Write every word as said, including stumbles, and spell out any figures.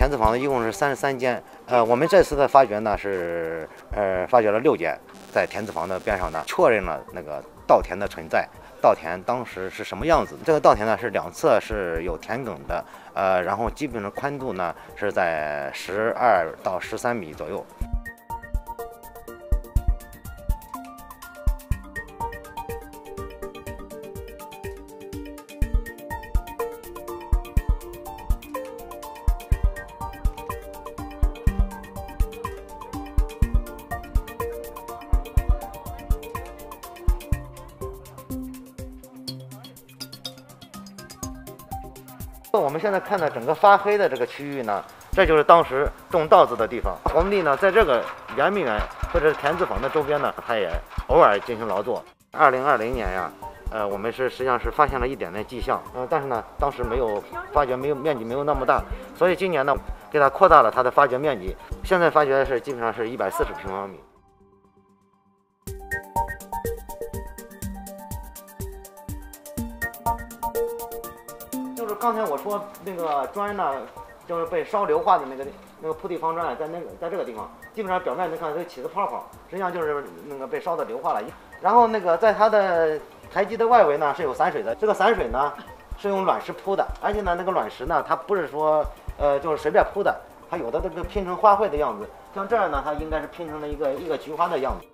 田字房呢，一共是三十三间。呃，我们这次的发掘呢是呃发掘了六间，在田字房的边上呢，确认了那个稻田的存在。稻田当时是什么样子？这个稻田呢是两侧是有田埂的，呃，然后基本上宽度呢是在十二到十三米左右。 我们现在看到整个发黑的这个区域呢，这就是当时种稻子的地方。皇帝呢，在这个圆明园或者是田字坊的周边呢，他也偶尔进行劳作。二零二零年呀，呃，我们是实际上是发现了一点点迹象，呃，但是呢，当时没有发掘，没有面积没有那么大，所以今年呢，给它扩大了它的发掘面积。现在发掘是基本上是一百四十平方米。 就是刚才我说那个砖呢，就是被烧硫化的那个那个铺地方砖，在那个在这个地方，基本上表面能看到都起个泡泡，实际上就是那个被烧的硫化了。然后那个在它的台基的外围呢是有散水的，这个散水呢是用卵石铺的，而且呢那个卵石呢它不是说呃就是随便铺的，它有的这个拼成花卉的样子，像这儿呢它应该是拼成了一个一个菊花的样子。